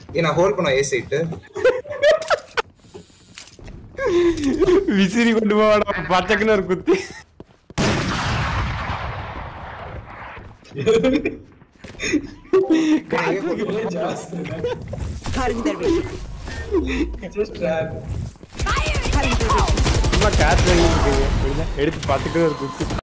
நான் ஹோல்ட் பண்ண ஏ சைட் விசிறி கொண்டு போவாடா பச்சைக்குன்னு ஒரு குத்தி சும்மா காத்து எடுத்து பச்சைக்குன்னு ஒரு குத்தி